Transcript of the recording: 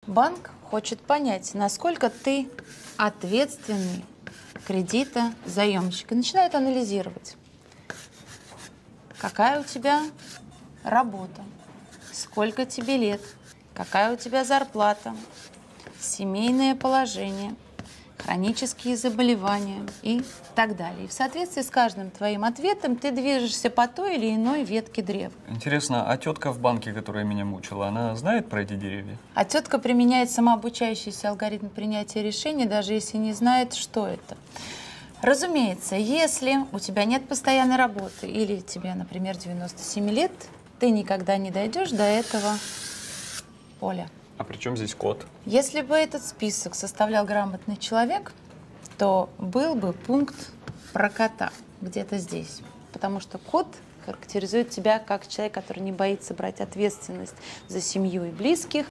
Банк хочет понять, насколько ты ответственный кредитозаемщик. И начинает анализировать, какая у тебя работа, сколько тебе лет, какая у тебя зарплата, семейное положение, хронические заболевания и так далее. И в соответствии с каждым твоим ответом ты движешься по той или иной ветке древа. Интересно, а тетка в банке, которая меня мучила, она знает про эти деревья? А тетка применяет самообучающийся алгоритм принятия решений, даже если не знает, что это. Разумеется, если у тебя нет постоянной работы или тебе, например, 97 лет, ты никогда не дойдешь до этого поля. А при чем здесь кот? Если бы этот список составлял грамотный человек, то был бы пункт про кота где-то здесь. Потому что кот характеризует тебя как человек, который не боится брать ответственность за семью и близких.